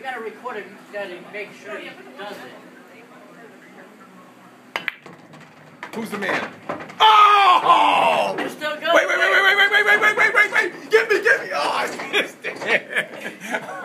We gotta record it, we gotta make sure he does it. Who's the man?